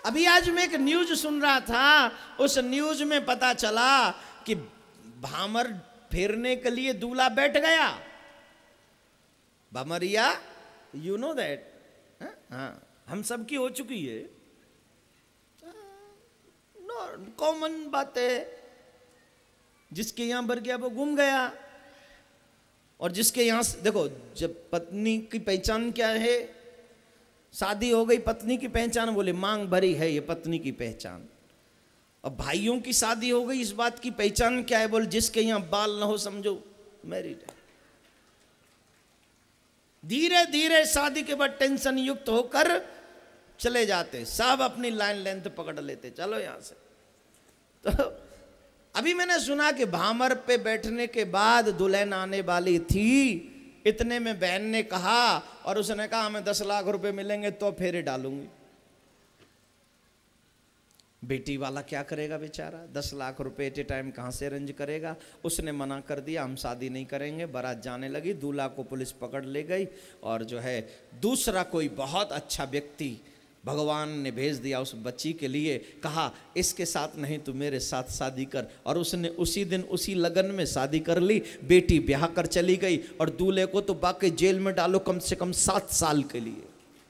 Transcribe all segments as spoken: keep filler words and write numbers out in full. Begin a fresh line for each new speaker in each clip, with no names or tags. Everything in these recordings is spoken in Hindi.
अभी आज मैं एक न्यूज सुन रहा था, उस न्यूज में पता चला कि भामर फेरने के लिए दूल्हा बैठ गया। भामरिया, यू नो दैट, हाँ हम सब की हो चुकी है, कॉमन बात है। जिसके यहां भर गया वो घूम गया, और जिसके यहां देखो, जब पत्नी की पहचान क्या है, शादी हो गई, पत्नी की पहचान, बोले मांग भरी है ये पत्नी की पहचान। अब भाइयों की शादी हो गई, इस बात की पहचान क्या है, बोले जिसके यहां बाल ना हो समझो मैरिड है। धीरे धीरे शादी के बाद टेंशन युक्त होकर चले जाते, सब अपनी लाइन लेंथ पकड़ लेते, चलो यहां से। तो अभी मैंने सुना कि भामर पे बैठने के बाद दुल्हन आने वाली थी, इतने में बहन ने कहा, और उसने कहा हमें दस लाख रुपए मिलेंगे तो फेरे डालूंगी। बेटी वाला क्या करेगा बेचारा, दस लाख रुपए एट ए टाइम कहां से अरेंज करेगा। उसने मना कर दिया, हम शादी नहीं करेंगे। बारात जाने लगी, दूल्हा को पुलिस पकड़ ले गई, और जो है दूसरा कोई बहुत अच्छा व्यक्ति भगवान ने भेज दिया उस बच्ची के लिए, कहा इसके साथ नहीं तू मेरे साथ शादी कर, और उसने उसी दिन उसी लगन में शादी कर ली। बेटी ब्याह कर चली गई, और दूल्हे को तो बाकी जेल में डालो कम से कम सात साल के लिए,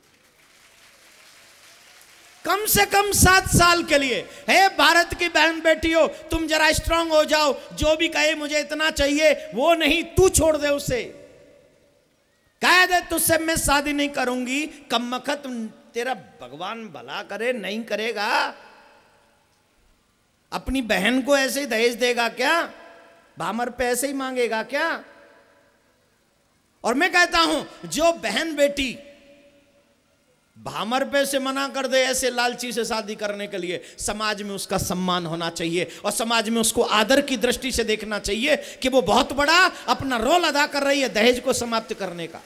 कम से कम सात साल के लिए। हे भारत की बहन बेटियों, तुम जरा स्ट्रांग हो जाओ। जो भी कहे मुझे इतना चाहिए, वो नहीं, तू छोड़ दे उसे, कह दे तुझसे मैं शादी नहीं करूंगी। कमबख्त, तेरा भगवान भला करे, नहीं करेगा। अपनी बहन को ऐसे ही दहेज देगा क्या? भामर पे ऐसे ही मांगेगा क्या? और मैं कहता हूं, जो बहन बेटी भामर पे से मना कर दे ऐसे लालची से शादी करने के लिए, समाज में उसका सम्मान होना चाहिए, और समाज में उसको आदर की दृष्टि से देखना चाहिए कि वो बहुत बड़ा अपना रोल अदा कर रही है दहेज को समाप्त करने का।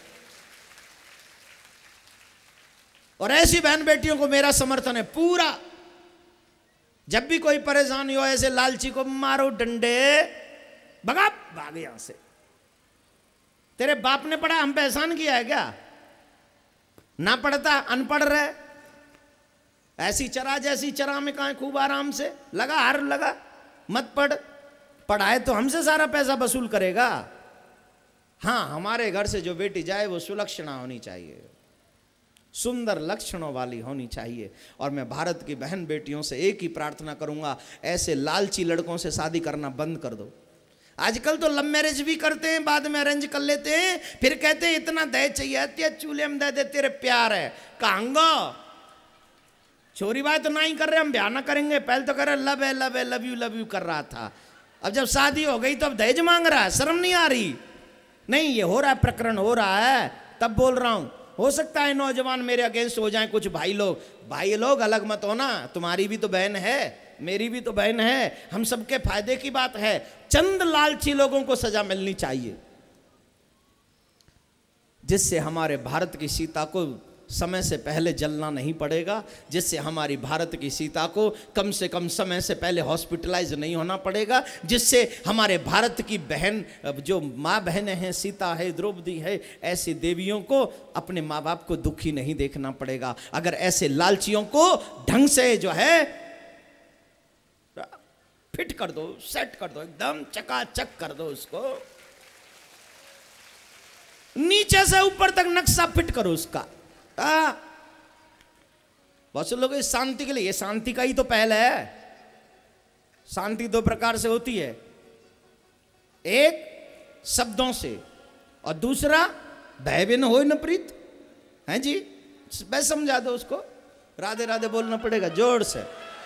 और ऐसी बहन बेटियों को मेरा समर्थन है पूरा। जब भी कोई परेशानी हो, ऐसे लालची को मारो डंडे, भगा भाग यहां से। तेरे बाप ने पढ़ा, हम पे एहसान किया है क्या? ना पढ़ता, अनपढ़ रहे, ऐसी चरा जैसी चरा में कहां खूब आराम से लगा, हार लगा, मत पढ़। पढ़ाए तो हमसे सारा पैसा वसूल करेगा। हाँ, हमारे घर से जो बेटी जाए वो सुलक्षणा होनी चाहिए, सुंदर लक्षणों वाली होनी चाहिए। और मैं भारत की बहन बेटियों से एक ही प्रार्थना करूंगा, ऐसे लालची लड़कों से शादी करना बंद कर दो। आजकल तो लव मैरिज भी करते हैं, बाद में अरेंज कर लेते हैं, फिर कहते हैं इतना दहेज चाहिए, चूल्हे में दे दे, तेरे प्यार है। कहांगो छोरी बात तो ना ही कर रहे, हम ब्याह ना करेंगे। पहले तो कर रहे लव है लव है लव यू लव यू कर रहा था, अब जब शादी हो गई तो अब दहेज मांग रहा है। शर्म नहीं आ रही? नहीं, ये हो रहा है, प्रकरण हो रहा है, तब बोल रहा हूं। हो सकता है नौजवान मेरे अगेंस्ट हो जाएं कुछ भाई लोग। भाई लोग अलग मत होना, तुम्हारी भी तो बहन है, मेरी भी तो बहन है, हम सबके फायदे की बात है। चंद लालची लोगों को सजा मिलनी चाहिए, जिससे हमारे भारत की सीता को समय से पहले जलना नहीं पड़ेगा, जिससे हमारी भारत की सीता को कम से कम समय से पहले हॉस्पिटलाइज नहीं होना पड़ेगा, जिससे हमारे भारत की बहन, जो माँ बहनें हैं, सीता है, द्रौपदी है, ऐसी देवियों को अपने माँ बाप को दुखी नहीं देखना पड़ेगा। अगर ऐसे लालचियों को ढंग से जो है फिट कर दो, सेट कर दो, एकदम चकाचक कर दो, उसको नीचे से ऊपर तक नक्शा फिट करो उसका। बहुत से लोग इस शांति के लिए, ये शांति का ही तो पहल है। शांति दो प्रकार से होती है, एक शब्दों से, और दूसरा भय बिन होय न प्रीत, है जी। बस समझा दो उसको, राधे राधे बोलना पड़ेगा जोर से।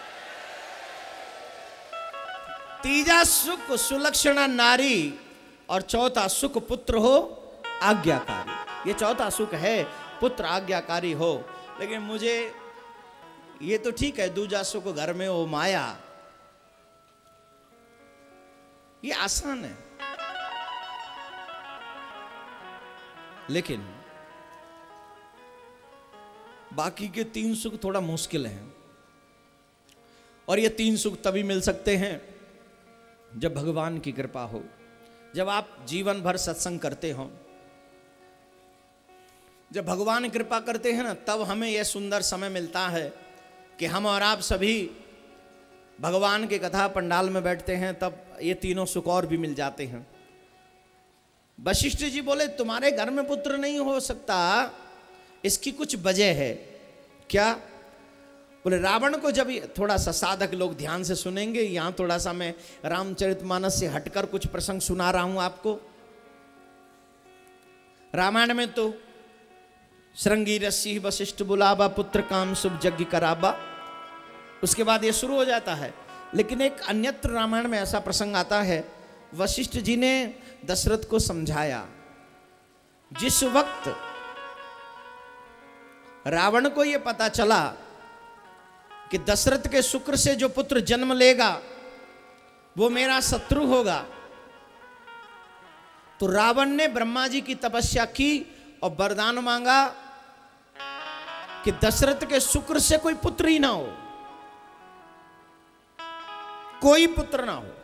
तीजा सुख सुलक्षणा नारी, और चौथा सुख पुत्र हो आज्ञाकारी। ये चौथा सुख है, पुत्र आज्ञाकारी हो। लेकिन मुझे ये तो ठीक है, दूजा सुख घर में हो माया, ये आसान है। लेकिन बाकी के तीन सुख थोड़ा मुश्किल हैं, और ये तीन सुख तभी मिल सकते हैं जब भगवान की कृपा हो, जब आप जीवन भर सत्संग करते हो, जब भगवान कृपा करते हैं ना, तब हमें यह सुंदर समय मिलता है कि हम और आप सभी भगवान के कथा पंडाल में बैठते हैं, तब ये तीनों सुख और भी मिल जाते हैं। वशिष्ठ जी बोले तुम्हारे घर में पुत्र नहीं हो सकता, इसकी कुछ वजह है क्या? बोले रावण को, जब थोड़ा सा साधक लोग ध्यान से सुनेंगे, यहां थोड़ा सा मैं रामचरितमानस से हटकर कुछ प्रसंग सुना रहा हूं आपको। रामायण में तो श्रृंगी रसी वशिष्ठ बुलावा, पुत्र काम शुभ यज्ञ कराबा, उसके बाद ये शुरू हो जाता है। लेकिन एक अन्यत्र रामायण में ऐसा प्रसंग आता है, वशिष्ठ जी ने दशरथ को समझाया। जिस वक्त रावण को यह पता चला कि दशरथ के शुक्र से जो पुत्र जन्म लेगा वो मेरा शत्रु होगा, तो रावण ने ब्रह्मा जी की तपस्या की और वरदान मांगा कि दशरथ के शुक्र से कोई पुत्र ही ना हो, कोई पुत्र ना हो।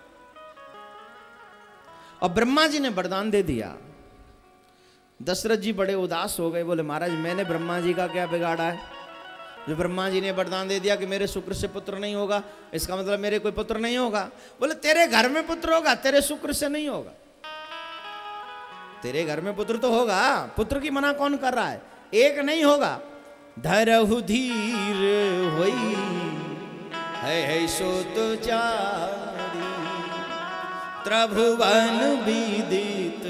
और ब्रह्मा जी ने वरदान दे दिया। दशरथ जी बड़े उदास हो गए, बोले महाराज मैंने ब्रह्मा जी का क्या बिगाड़ा है? जो ब्रह्मा जी ने वरदान दे दिया कि मेरे शुक्र से पुत्र नहीं होगा, इसका मतलब मेरे कोई पुत्र नहीं होगा। बोले तेरे घर में पुत्र होगा, तेरे शुक्र से नहीं होगा। तेरे घर में पुत्र तो होगा, पुत्र की मना कौन कर रहा है? एक नहीं होगा। धरहु धीर होई है, है सो तो चारी, त्रिभुवन विदित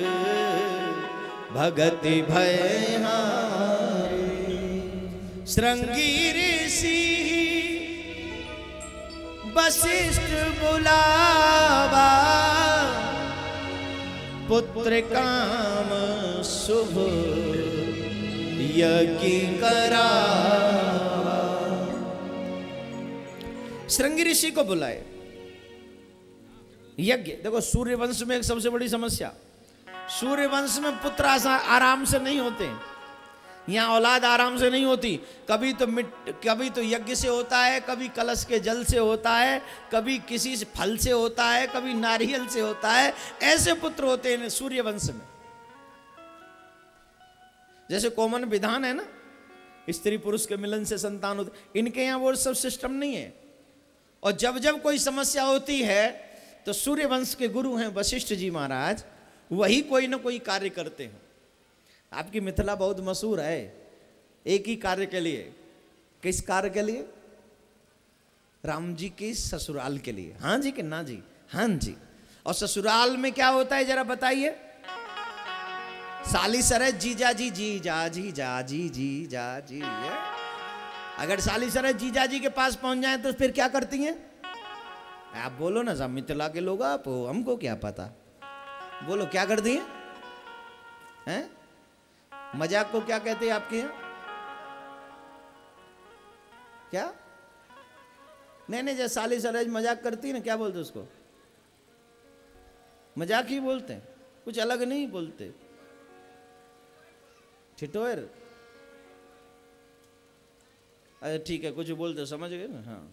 भगति भय श्रृंगी ऋषि वशिष्ठ बुलावा, पुत्र काम शुभ यज्ञ करावा। श्रृंगी ऋषि को बुलाए, यज्ञ। देखो सूर्यवंश में एक सबसे बड़ी समस्या, सूर्यवंश में पुत्र आराम से नहीं होते, यहाँ औलाद आराम से नहीं होती। कभी तो मिट कभी तो यज्ञ से होता है, कभी कलश के जल से होता है, कभी किसी से फल से होता है, कभी नारियल से होता है। ऐसे पुत्र होते हैं सूर्यवंश में। जैसे कॉमन विधान है ना, स्त्री पुरुष के मिलन से संतान होती, इनके यहाँ वो सब सिस्टम नहीं है। और जब जब कोई समस्या होती है तो सूर्यवंश के गुरु हैं वशिष्ठ जी महाराज, वही कोई ना कोई कार्य करते हैं। आपकी मिथिला बहुत मशहूर है एक ही कार्य के लिए। किस कार्य के लिए? राम जी के ससुराल के लिए। हाँ जी कि ना जी? हाँ जी। और ससुराल में क्या होता है जरा बताइए? साली सरह जीजा जी जी जा जी जा जी जी जा जी है। अगर साली सरह जीजा जी के पास पहुंच जाए तो फिर क्या करती हैं? आप बोलो ना, सब मिथिला के लोग आप, हमको क्या पता। बोलो क्या करती हैं? हैं? मजाक को क्या कहते हैं आपके यहाँ? क्या? नहीं नहीं, जैसे साली सरेज मजाक करती है ना, क्या बोलते उसको? मजाक ही बोलते हैं, कुछ अलग नहीं बोलते। ठिठोर। अरे ठीक है, कुछ बोलते, समझ गए ना? हाँ।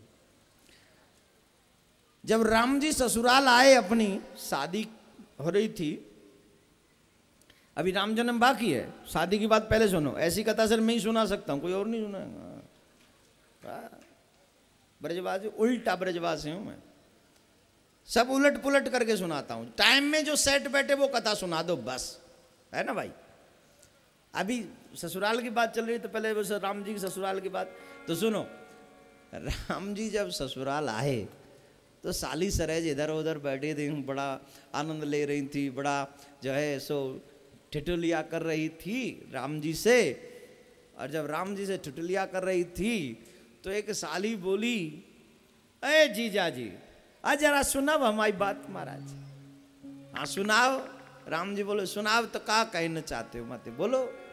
जब राम जी ससुराल आए, अपनी शादी हो रही थी, अभी राम जन्म बाकी है, शादी की बात पहले सुनो। ऐसी कथा सिर्फ मैं ही सुना सकता हूँ, कोई और नहीं सुनाएगा। ब्रजवासी, उल्टा ब्रजवासी हूँ मैं, सब उलट पुलट करके सुनाता हूँ। टाइम में जो सेट बैठे वो कथा सुना दो बस, है ना भाई? अभी ससुराल की बात चल रही, तो पहले वो राम जी की ससुराल की बात तो सुनो। राम जी जब ससुराल आए तो साली सरेज इधर उधर बैठी थी, बड़ा आनंद ले रही थी, बड़ा जो है सो ठिठुलिया कर रही थी राम जी से। और जब राम जी से ठिठुलिया कर रही थी तो एक साली बोली, अरे जीजा जी आज जरा सुनाओ हमारी बात महाराज। हाँ सुनाओ। राम जी बोले सुनाओ तो क्या कहना चाहते हो? मत बोलो।